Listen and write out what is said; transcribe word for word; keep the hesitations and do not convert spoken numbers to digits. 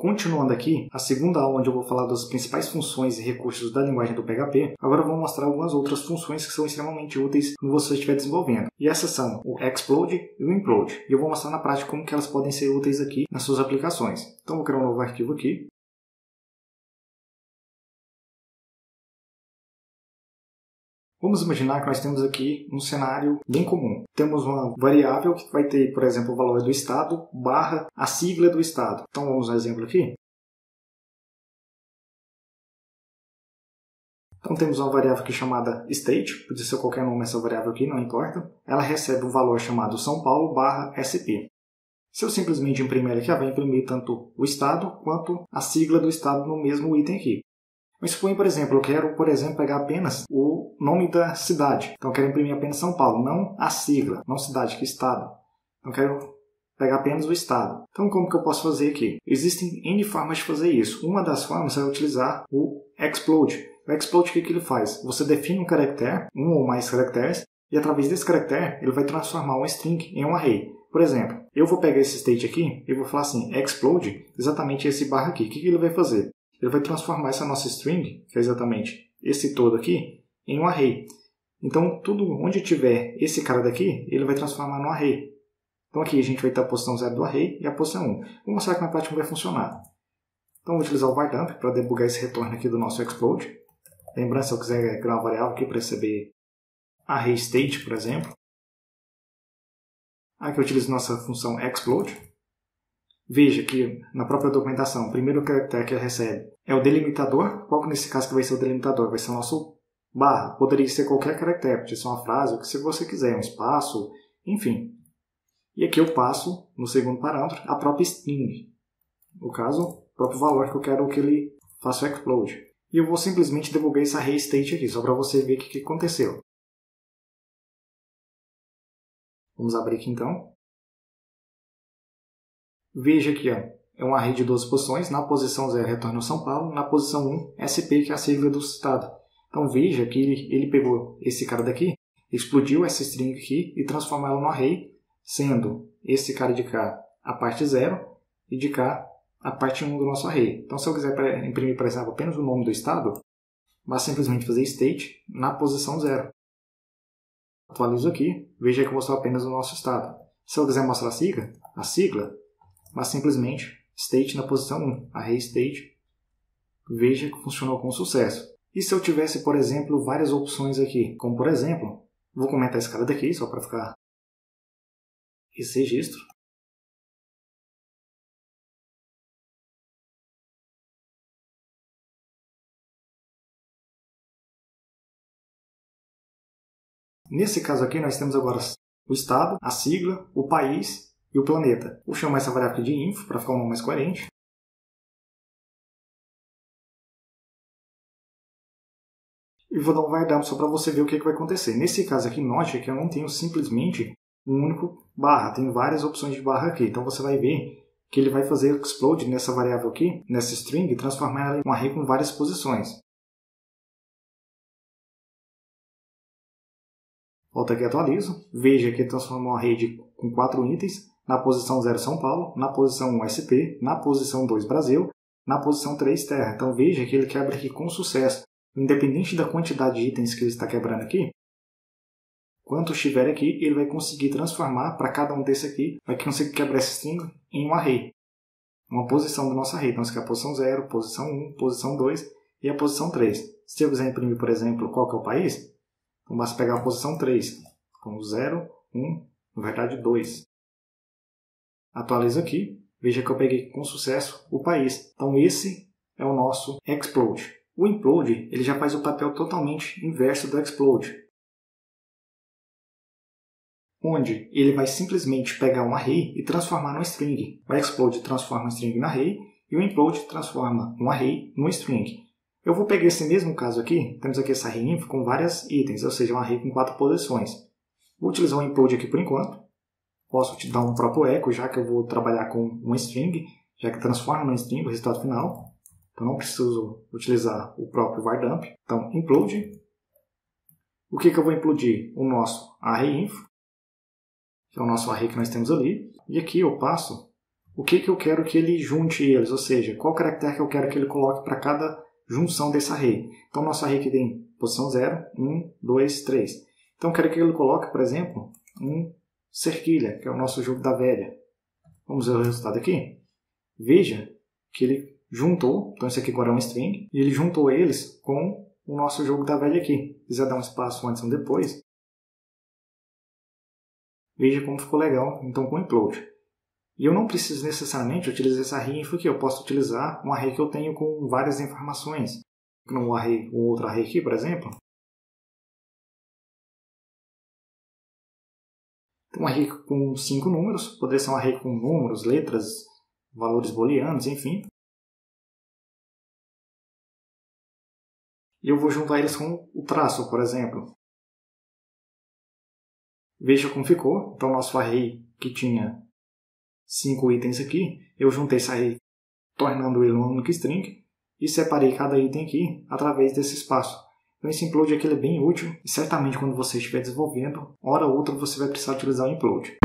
Continuando aqui, a segunda aula onde eu vou falar das principais funções e recursos da linguagem do P H P, agora eu vou mostrar algumas outras funções que são extremamente úteis quando você estiver desenvolvendo. E essas são o explode e o implode. E eu vou mostrar na prática como que elas podem ser úteis aqui nas suas aplicações. Então, vou criar um novo arquivo aqui. Vamos imaginar que nós temos aqui um cenário bem comum. Temos uma variável que vai ter, por exemplo, o valor do estado barra a sigla do estado. Então vamos ao exemplo aqui. Então temos uma variável aqui chamada state, pode ser qualquer nome essa variável aqui, não importa. Ela recebe um valor chamado São Paulo barra S P. Se eu simplesmente imprimir ela aqui, ela vai imprimir tanto o estado quanto a sigla do estado no mesmo item aqui. Mas suponha, por exemplo, eu quero, por exemplo, pegar apenas o nome da cidade. Então eu quero imprimir apenas São Paulo, não a sigla, não cidade, que estado. Então eu quero pegar apenas o estado. Então como que eu posso fazer aqui? Existem N formas de fazer isso. Uma das formas é utilizar o explode. O explode, o que, que ele faz? Você define um caractere, um ou mais caracteres, e através desse caractere ele vai transformar um string em um array. Por exemplo, eu vou pegar esse state aqui e vou falar assim, explode, exatamente esse barra aqui. O que, que ele vai fazer? Ele vai transformar essa nossa string, que é exatamente esse todo aqui, em um array. Então, tudo onde tiver esse cara daqui, ele vai transformar no array. Então aqui a gente vai ter a posição zero do array e a posição um. Vou mostrar que na prática vai funcionar. Então, vou utilizar o var dump para debugar esse retorno aqui do nosso explode. Lembrando, se eu quiser criar uma variável aqui para receber array state, por exemplo. Aqui eu utilizo nossa função explode. Veja que na própria documentação, o primeiro caractere que ele recebe é o delimitador. Qual que nesse caso que vai ser o delimitador? Vai ser o nosso barra. Poderia ser qualquer caractere, pode ser uma frase, o que você quiser, um espaço, enfim. E aqui eu passo, no segundo parâmetro, a própria string. No caso, o próprio valor que eu quero que ele faça o explode. E eu vou simplesmente debugar esse array state aqui, só para você ver o que, que aconteceu. Vamos abrir aqui então. Veja aqui, ó, é um array de doze posições. Na posição zero retorna o São Paulo, na posição um S P, que é a sigla do estado. Então veja que ele, ele pegou esse cara daqui, explodiu essa string aqui e transformou ela no array, sendo esse cara de cá a parte zero e de cá a parte um do nosso array. Então se eu quiser imprimir, por exemplo, apenas o nome do estado, basta simplesmente fazer state na posição zero. Atualizo aqui, veja que eu mostrou apenas o nosso estado. Se eu quiser mostrar a sigla, a sigla mas simplesmente state na posição um, array state, veja que funcionou com sucesso. E se eu tivesse, por exemplo, várias opções aqui, como por exemplo, vou comentar esse cara daqui, só para ficar esse registro. Nesse caso aqui, nós temos agora o estado, a sigla, o país e o planeta. Vou chamar essa variável aqui de info, para ficar um nome mais coerente. E vou dar um var dump só para você ver o que, que vai acontecer. Nesse caso aqui, note que eu não tenho simplesmente um único barra. Tem várias opções de barra aqui. Então você vai ver que ele vai fazer explode nessa variável aqui, nessa string, e transformar ela em um array com várias posições. Volta aqui e atualizo. Veja que transformou um array de, com quatro itens. Na posição zero São Paulo, na posição um S P, na posição dois Brasil, na posição três Terra. Então veja que ele quebra aqui com sucesso. Independente da quantidade de itens que ele está quebrando aqui, quanto estiver aqui, ele vai conseguir transformar para cada um desse aqui, vai conseguir quebrar esse string em um array. Uma posição do nosso array. Então, isso aqui é a posição zero, posição um, posição dois e a posição três. Se eu quiser imprimir, por exemplo, qual que é o país, então basta pegar a posição três. Então, zero, um, na verdade dois. Atualizo aqui, veja que eu peguei com sucesso o país. Então esse é o nosso explode. O implode ele já faz o papel totalmente inverso do explode, onde ele vai simplesmente pegar um array e transformar num string. O explode transforma um string no array e o implode transforma um array num string. Eu vou pegar esse mesmo caso aqui, temos aqui esse array info com vários itens, ou seja, um array com quatro posições. Vou utilizar o implode aqui por enquanto. Posso te dar um próprio echo, já que eu vou trabalhar com uma string, já que transforma numa string o resultado final. Então não preciso utilizar o próprio var dump. Então, implode. O que, que eu vou implodir? O nosso array info, que é o nosso array que nós temos ali. E aqui eu passo o que, que eu quero que ele junte eles, ou seja, qual caractere que eu quero que ele coloque para cada junção desse array. Então, nosso array aqui tem posição zero, um, dois, três. Então, eu quero que ele coloque, por exemplo, um cerquilha, que é o nosso jogo da velha. Vamos ver o resultado aqui. Veja que ele juntou, então esse aqui agora é um string, e ele juntou eles com o nosso jogo da velha aqui. Se quiser dar um espaço antes ou depois, veja como ficou legal, então, com o implode. E eu não preciso necessariamente utilizar esse array info aqui, eu posso utilizar um array que eu tenho com várias informações. Um array, um outro array aqui, por exemplo. Um array com cinco números, poderia ser um array com números, letras, valores booleanos, enfim. E eu vou juntar eles com o traço, por exemplo. Veja como ficou. Então, nosso array que tinha cinco itens aqui, eu juntei esse array, tornando ele um único string, e separei cada item aqui através desse espaço. Então, esse implode aqui ele é bem útil, e certamente quando você estiver desenvolvendo, hora ou outra você vai precisar utilizar o implode.